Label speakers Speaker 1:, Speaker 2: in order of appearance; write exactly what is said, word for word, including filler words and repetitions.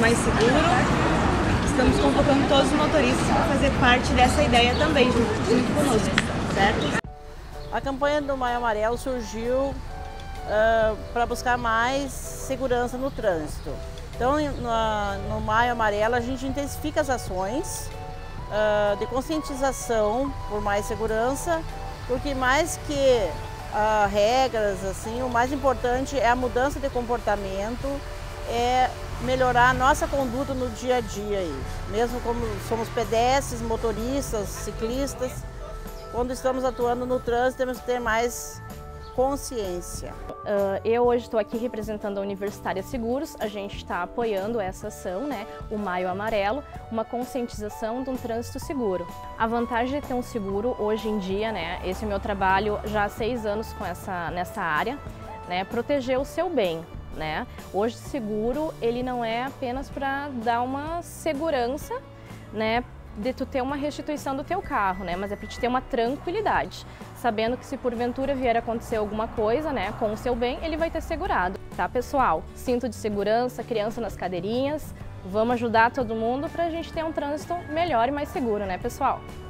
Speaker 1: mais seguro. Estamos convocando todos os motoristas para fazer parte dessa ideia também, junto, junto conosco, certo?
Speaker 2: A campanha do Maio Amarelo surgiu uh, para buscar mais segurança no trânsito. Então, no, no Maio Amarelo, a gente intensifica as ações uh, de conscientização por mais segurança, porque mais que uh, regras, assim, o mais importante é a mudança de comportamento, é melhorar a nossa conduta no dia a dia, aí. Mesmo como somos pedestres, motoristas, ciclistas, quando estamos atuando no trânsito temos que ter mais consciência.
Speaker 3: Uh, eu hoje estou aqui representando a Universitária Seguros, a gente está apoiando essa ação, né, o Maio Amarelo, uma conscientização de um trânsito seguro. A vantagem de ter um seguro hoje em dia, né, esse é o meu trabalho já há seis anos com essa, nessa área, né, proteger o seu bem. Né? Hoje o seguro ele não é apenas para dar uma segurança, né, de tu ter uma restituição do teu carro, né, mas é para te ter uma tranquilidade, sabendo que se porventura vier a acontecer alguma coisa, né, com o seu bem, ele vai ter segurado, tá pessoal? Cinto de segurança, criança nas cadeirinhas, vamos ajudar todo mundo para a gente ter um trânsito melhor e mais seguro, né pessoal?